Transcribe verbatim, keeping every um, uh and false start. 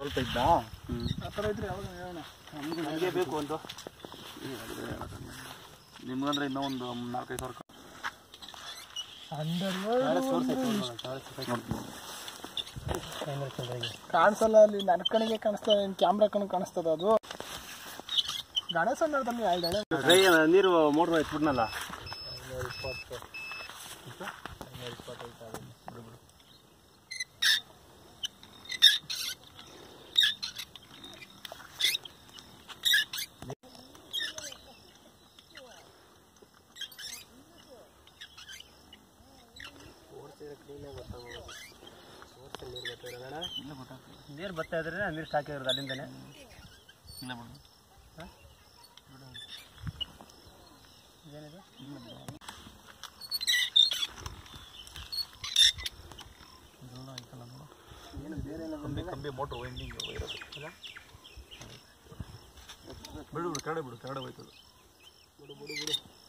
ಸ್ವಲ್ಪ ಇದ್ದಾ ಆ ಥರ ಇದ್ರೆ ಯಾವಾಗ ಹೇಳೋಣ ನಮಗೂ ನನಗೆ ಬೇಕು ಅಂತ ನಿಮ್ಗಂದ್ರೆ ಇನ್ನೂ ಒಂದು ನಾಲ್ಕೈದು ಸಾವಿರ ಕಾಣಿಸಲ್ಲ ಅಲ್ಲಿ ನನ್ನ ಕಣಿಗೆ ಕಾಣಿಸ್ತದೆ ಕ್ಯಾಮ್ರಾ ಕಣ್ ಕಾಣಿಸ್ತದ ಅದು ಗಣೇಶ ಅನ್ನೋದಲ್ಲಿ ಐದು ನೀರು ಮೋಟ್ರ್ ಇಟ್ಬಿಡ್ನಲ್ಲ ಇಪ್ಪತ್ತು ಇಪ್ಪತ್ತೈದು ನೀರು ಬರ್ತಾ ಇದ್ರೆ ನೀರು ಸಾಕಿರೋದು ಅಲ್ಲಿಂದನೇ ಏನಿದೆ ಕಂಬಿ ಕಂಬಿ ಮೋಟ್ರ್ ವೈಂಡಿಂಗ್ ಇರೋದು ಬಿಡು ಬಿಡು ಕೆಳಗಡೆ ಬಿಡು ಕೆಳಗಡೆ ಹೋಯ್ತದು ಬಿಡು ಬಿಡು ಬಿಡು